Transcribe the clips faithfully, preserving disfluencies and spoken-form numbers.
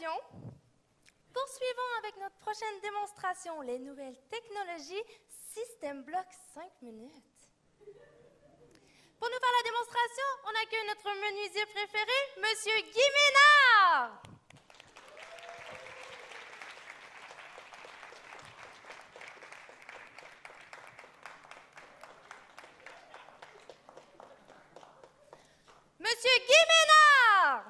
démonstration. Poursuivons avec notre prochaine démonstration, les nouvelles technologies System Block cinq minutes. Pour nous faire la démonstration, on accueille notre menuisier préféré, Monsieur Guy Ménard. Monsieur Guy Ménard.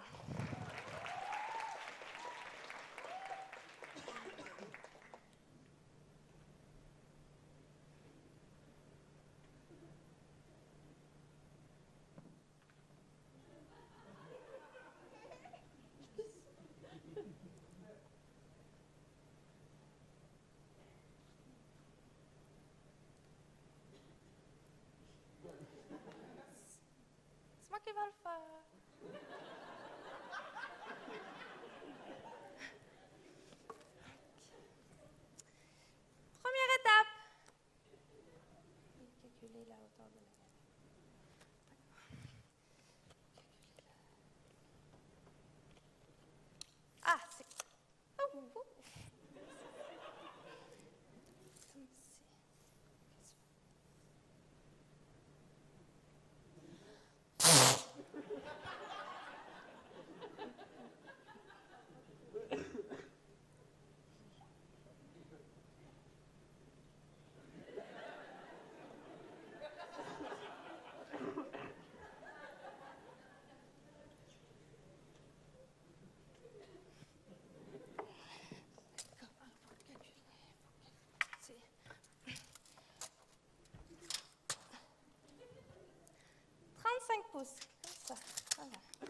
C'est moi qui vais le faire. Première étape. Calculer la hauteur de la Ah, c'est... Oh, oh, oh. Comme si... trente-cinq pouces, comme ça. Voilà.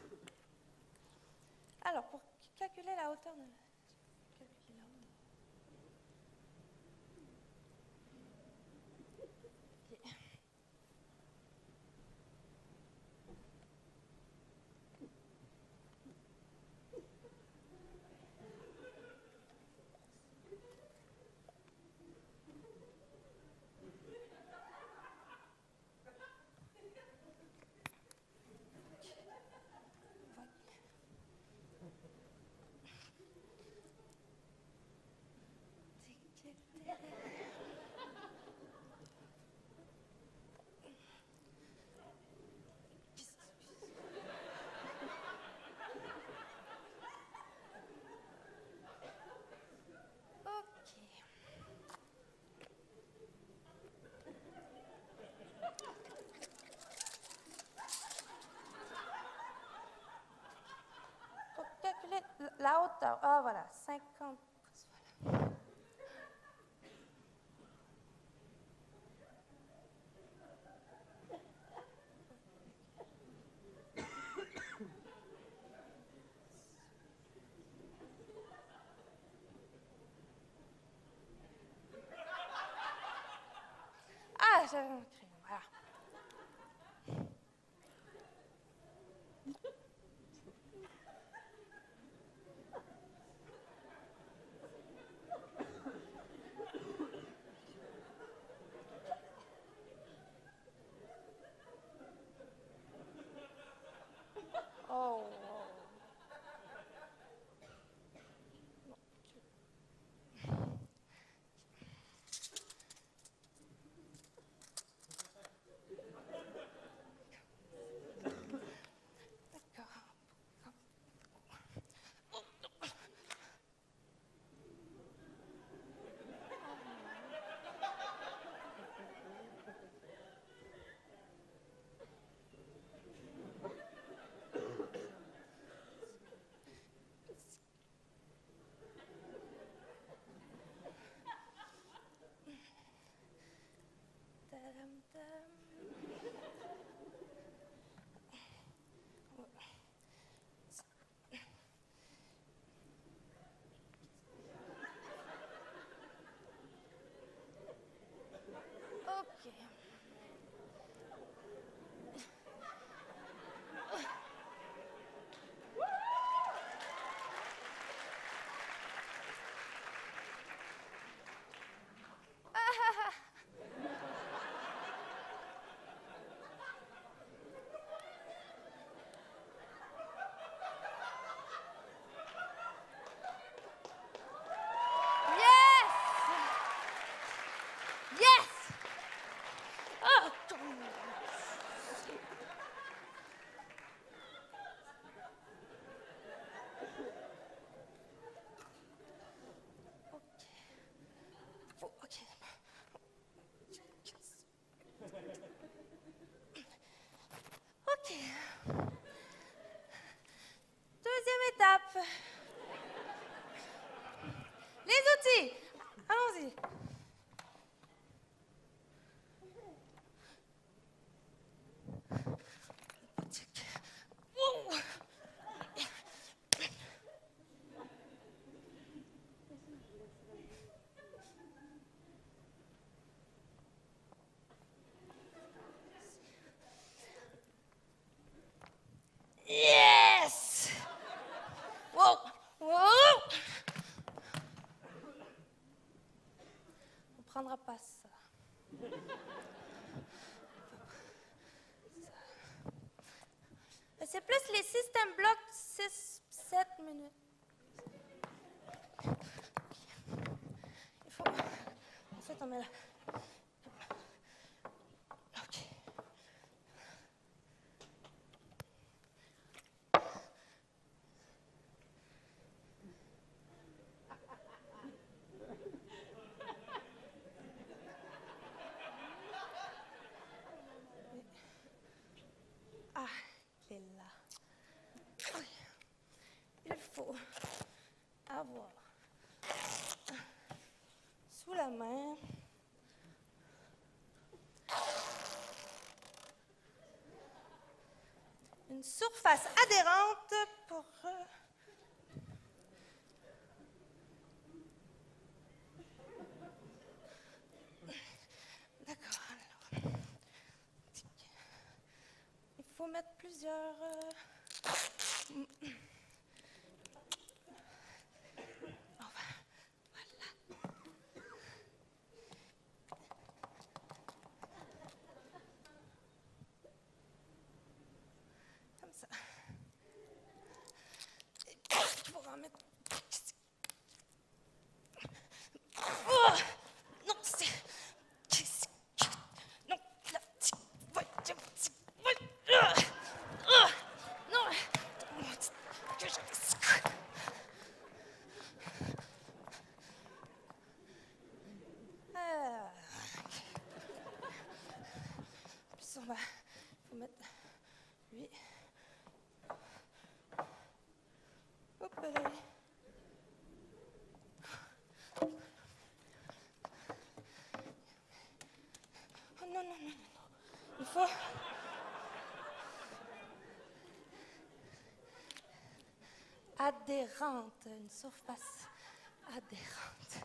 Alors, pour calculer la hauteur de la... Calculer la hauteur. Ok. Pour calculer la hauteur, ah voilà, cinquante. Voilà. Ah, j'avais un crayon, voilà. Oh. allons-y. Wow. Yes! Wow! Wow! On prendra pas ça. C'est plus les systèmes blocs six sept minutes. Il faut... En fait, on met là. OK. Ah, il est là. Oui. Il faut avoir sous la main une surface adhérente pour... Euh, D'accord, alors. Il faut mettre plusieurs... Euh, pour en mettre... Oh! Non, c'est... Non, là... Non! Ah. Puis on va... faut mettre... lui... Hop là. Oh non, non, non, non. Il faut... Adhérente, une surface adhérente.